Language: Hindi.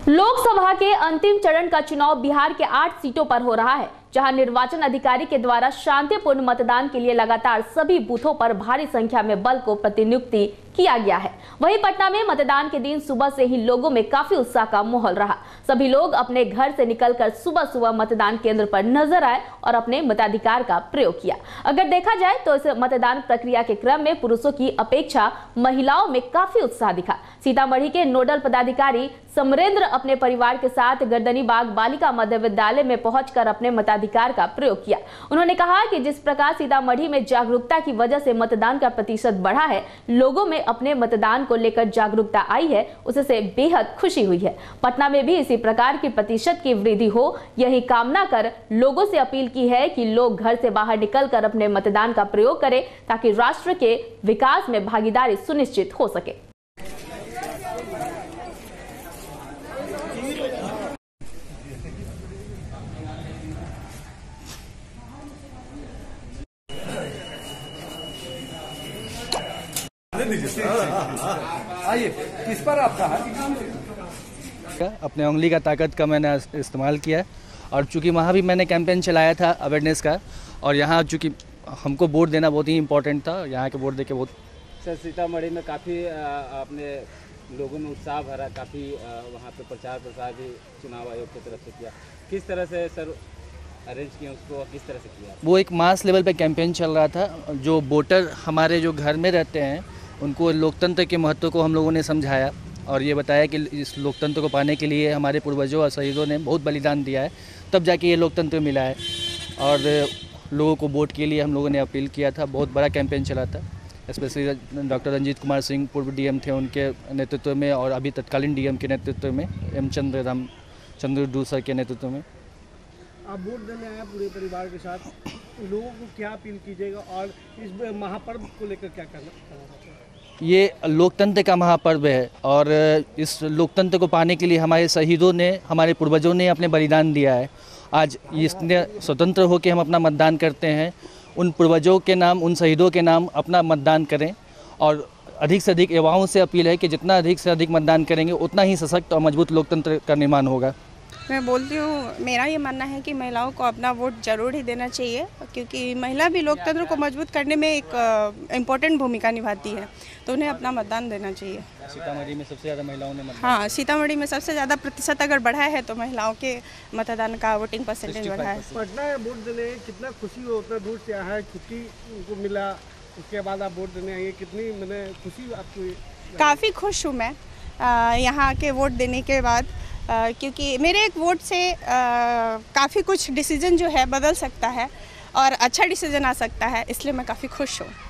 लोकसभा के अंतिम चरण का चुनाव बिहार के 8 सीटों पर हो रहा है, जहां निर्वाचन अधिकारी के द्वारा शांतिपूर्ण मतदान के लिए लगातार सभी बूथों पर भारी संख्या में बल को प्रतिनियुक्ति किया गया है। वहीं पटना में मतदान के दिन सुबह से ही लोगों में काफी उत्साह का माहौल रहा। सभी लोग अपने घर से निकलकर सुबह सुबह मतदान केंद्र पर नजर आए और अपने मताधिकार का प्रयोग किया। अगर देखा जाए तो इस मतदान प्रक्रिया के क्रम में पुरुषों की अपेक्षा महिलाओं में काफी उत्साह दिखा। सीतामढ़ी के नोडल पदाधिकारी समरेंद्र अपने परिवार के साथ गर्दनीबाग बालिका मध्य विद्यालय में पहुंचकर अपने मताधिकार का प्रयोग किया। उन्होंने कहा कि जिस प्रकार सीतामढ़ी में जागरूकता की वजह से मतदान का प्रतिशत बढ़ा है, लोगों में अपने मतदान को लेकर जागरूकता आई है, उससे बेहद खुशी हुई है। पटना में भी इसी प्रकार की प्रतिशत की वृद्धि हो, यही कामना कर लोगों से अपील की है कि लोग घर से बाहर निकलकर अपने मतदान का प्रयोग करें, ताकि राष्ट्र के विकास में भागीदारी सुनिश्चित हो सके। आइए, किस पर आपका है? अपने उंगली का ताकत का मैंने इस्तेमाल किया और चूंकि वहाँ भी मैंने कैंपेन चलाया था अवेयरनेस का, और यहाँ चूंकि हमको वोट देना बहुत ही इम्पोर्टेंट था, यहाँ के वोट देके बहुत। सर, सीतामढ़ी में काफ़ी अपने लोगों में उत्साह भरा, काफ़ी वहाँ पे प्रचार प्रसार भी चुनाव आयोग की तरफ से किया। किस तरह से सर अरेंज किया उसको, किस तरह से किया? वो एक मास लेवल पे कैंपेन चल रहा था। जो वोटर हमारे जो घर में रहते हैं उनको लोकतंत्र के महत्व को हम लोगों ने समझाया और ये बताया कि इस लोकतंत्र को पाने के लिए हमारे पूर्वजों और शहीदों ने बहुत बलिदान दिया है, तब जाके ये लोकतंत्र मिला है। और लोगों को वोट के लिए हम लोगों ने अपील किया था। बहुत बड़ा कैंपेन चला था, स्पेशली डॉक्टर रंजीत कुमार सिंह पूर्व डीएम थे, उनके नेतृत्व में, और अभी तत्कालीन डीएम के नेतृत्व में एम चंद्र डू सर के नेतृत्व में। आप वोट देने आए पूरे परिवार के साथ, लोगों को क्या अपील कीजिएगा और इस महापर्व को लेकर क्या करना? ये लोकतंत्र का महापर्व है और इस लोकतंत्र को पाने के लिए हमारे शहीदों ने, हमारे पूर्वजों ने अपने बलिदान दिया है। आज इसने स्वतंत्र होकर हम अपना मतदान करते हैं। उन पूर्वजों के नाम, उन शहीदों के नाम अपना मतदान करें और अधिक से अधिक युवाओं से अपील है कि जितना अधिक से अधिक मतदान करेंगे उतना ही सशक्त और मजबूत लोकतंत्र का निर्माण होगा। मैं बोलती हूँ, मेरा ये मानना है कि महिलाओं को अपना वोट जरूर ही देना चाहिए, क्योंकि महिला भी लोकतंत्र को मजबूत करने में एक इम्पोर्टेंट भूमिका निभाती है, तो उन्हें अपना मतदान देना चाहिए। सीतामढ़ी में सबसे ज़्यादा महिलाओं ने मतदान। हाँ, सीतामढ़ी में सबसे ज़्यादा प्रतिशत अगर बढ़ा है तो महिलाओं के मतदान का वोटिंग परसेंटेज बढ़ा है। पटना वोट देने कितना खुशी हो, उतना दूर से आया है, छुट्टी उनको मिला, उसके बाद आप वोट देने आइए, कितनी मैंने खुशी आपको? काफ़ी खुश हूँ मैं यहाँ के वोट देने के बाद, क्योंकि मेरे एक वोट से काफ़ी कुछ डिसीजन जो है बदल सकता है और अच्छा डिसीजन आ सकता है, इसलिए मैं काफ़ी खुश हूँ।